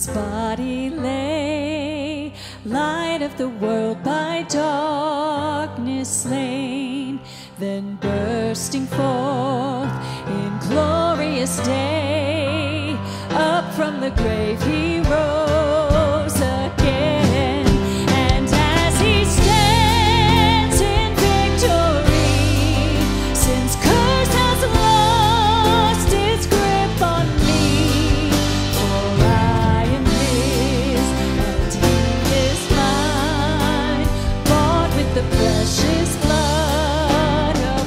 his body lay, light of the world by darkness slain, then bursting forth in glorious day, up from the grave he rose again. And as he stands in victory, sin's curse has lost its grip on me, for I am his and he is mine, bought with the precious blood of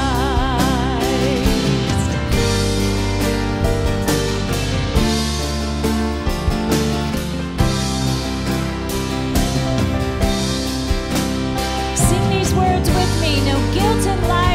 Christ. Sing these words with me, no guilt and life.